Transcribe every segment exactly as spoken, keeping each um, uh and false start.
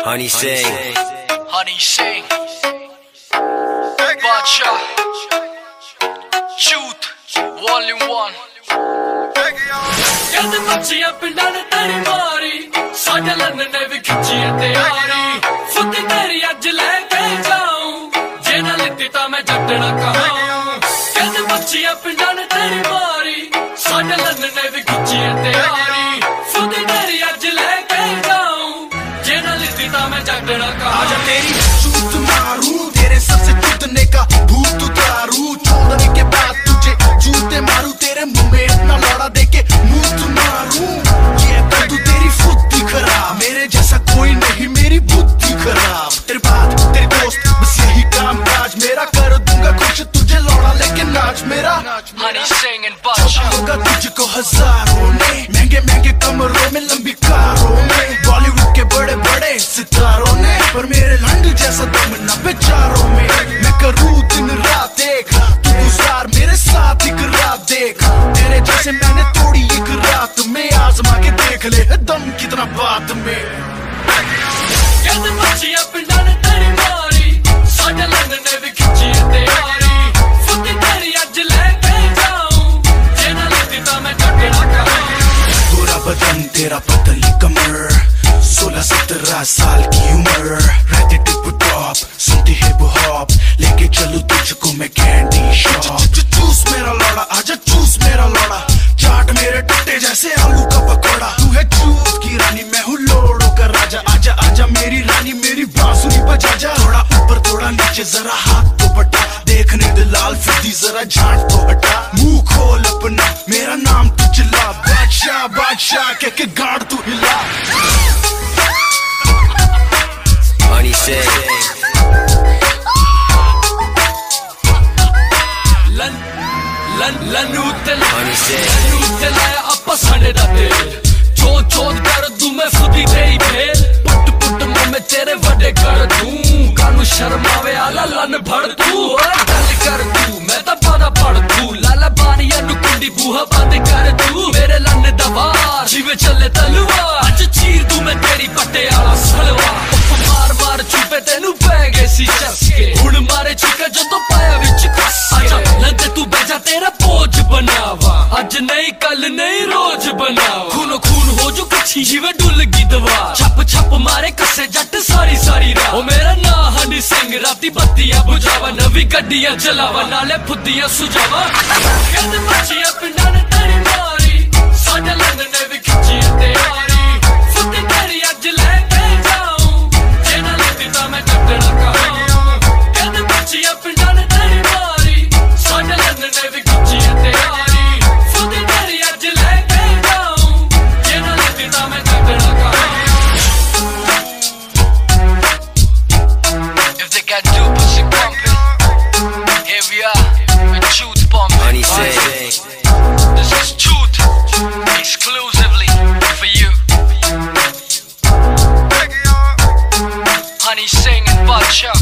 Honey Sing, Honey Sing, Bacha, Shoot, Volume One. कहते बच्चियां पिंडां ने तेरी मारी, साडे लन्ने ने भी खिच्ची है तैयारी। फुद्दी तेरी अज लेके जाऊं, जे ना लित्ती तां मैं जट्टना कहां। कहते बच्चियां पिंडां ने तेरी मारी, साडे लन्ने ने भी खिच्ची है तैयारी। फुद्दी तेरी अज लेके जाऊं, जे ना लित्ती तां मैं जट्टना कहां। आजा तेरी शूट मारूं, तेरे सर से कूदने का भूत उतारूं। छोड़ने के बाद तुझे जूते मारूं, तेरे मुंह में इतना लौड़ा देके मुंह मारूं। ये कर दूं तेरी फुद्दी खराब, मेरे जैसा कोई नहीं मेरी बुद्धि खराब। तेरे बाद तेरे दोस्त बस यही काम काज मेरा, कर दूंगा खुश तुझे लौड़ा लेके नाच मेरा। Honey Sing and Bacha होगा तुझको हजारों ने, महंगे महंगे कमरों में लंबी कारों में, बॉलीवुड के बड़े बड़े सितारों ने, पर मेरे लंड जैसा दम न बेचारों में। मैं करूँ दिन रात देख, तू गुजार मेरे साथ एक रात देख। तेरे जैसे मैंने तोड़ी एक रात में, आजमा के देख ले दम कितना बात में। कहते बच्चियां पिंडां ने तेरी मारी, साडे लन्ने ने भी खिच्ची है तैयारी। फुद्दी तेरी अज लेके जाऊं, जे ना लित्ती तां मैं जट्टना कहां। गोरा बदन तेरा पतली कमर, सोलह सत्रह साल की उम्र, रहते टिप टॉप सुनती हिप हॉप, लेके चलूं तुझको मैं कैंडी शॉप। चूस मेरा लौड़ा आजा चूस मेरा लौड़ा, चाट मेरे टुट्टे जैसे आलू का पकौड़ा। तू है चूस की रानी मैं हूँ लोड़ो का राजा, आजा आजा मेरी रानी मेरी बांसुरी बजा जा। थोड़ा ऊपर थोड़ा नीचे जरा हाथ तो बटा, देखने दे लाल फिरती जरा झांट तो हटा। मुंह खोल अपना मेरा नाम तू चिल्ला, बादशाह बादशाह कह के गाड़ तू हिला। Honey Sing, लन लन लनू ते Honey Sing, लनू ते लाया अपा साडे दा तेल। चोद चोद कर दूं मैं फुद्दी तेरी फेल, पुट पुट मुंह में तेरे वड्डे कर दूं। कानू शर्म आवे आला लन भड़ तू, गल कर तू मैं तां पादा पड़ तू। लाला बानिया नू कुंडी बूहा बंद कर तू, मेरे लन दवार जिवें चले तलवार। अज चीर दूं मैं तेरी पट्टे आला सलवार। मार मार चुपे तेनू पै गए सी चस्के, हुण मारे छिका जदों पाया विच कस। आजा लंदे तू बैजा तेरा बोझ बनावा, अज नहीं कल नहीं रोज बनावा। खूनो खून हो जो कच्छी जिवें डुल गई दवार, छप छप मारे कसे जट सारी सारी रात। ओ मेरा ना हनी सिंह, राती बत्तियां बुझावा, नवी गड्डियां चलावा, नाले फुद्दियां सुझावा। कहते बच्चियां पिंडां ने तेरी मारी, साडे लन्ने ने भी खिच्ची है तैयारी। फुद्दी तेरी अज लेके जाऊं, जे ना लित्ती तां मैं जट्टना कहां। कहते बच्चियां पिंडां ने तेरी मारी, साडे लन्ने ने भी खिच्ची है तैयारी। फुद्दी तेरी अज लेके जाऊं, जे ना लित्ती तां मैं जट्टना कहां। If they got two pussy pumping, here we are with Shoot pumping. Honey Sing, This is Shoot exclusively for you. Honey Sing and Bacha.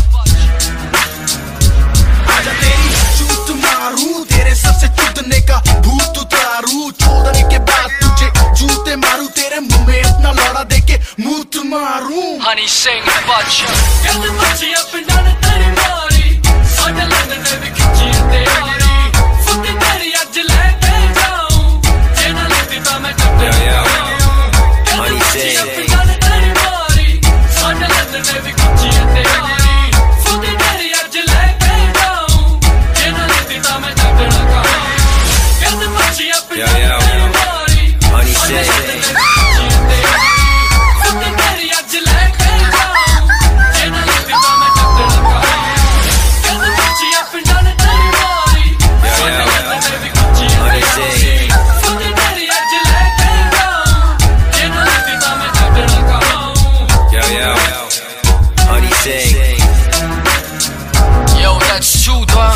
आजा तेरी शूट मारूं, तेरे सर से कूदने का भूत उतारूं। छोड़ने के बाद तुझे जूते मारूं, तेरे मुंह में इतना लौड़ा देके मुंह मारूं। Honey Sing and Bacha. कहते बच्चियां पिंडां ने तेरी मारी, साडे लन्ने ने भी खिच्ची है तैयारी। फुद्दी तेरी अज लेके जाऊं, जे ना लित्ती तां मैं जट्टना कहां। कहते बच्चियां पिंडां ने तेरी मारी, साडे लन्ने ने भी खिच्ची है तैयारी। फुद्दी तेरी अज लेके जाऊं, जे ना लित्ती तां मैं जट्टना कहां। कहते बच्चियां पिंडां ने तेरी मारी, Honey साडे Sing, लन्ने ने भी खिच्ची है तैयारी। फुद्दी तेरी अज लेके जाऊं, जे ना लित्ती तां मैं जट्टना कहां। कहते बच्चियां पिंडां ने तेरी मारी, साडे लन्ने ने भी खिच्ची है तैयारी। फुद्दी तेरी अज लेके जाऊं, जे ना लित्ती तां मैं जट्टना कहां। yo yo, Honey Sing, Yo, that's Shoot, huh?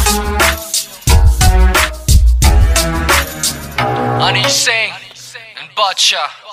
Honey Sing and Bacha.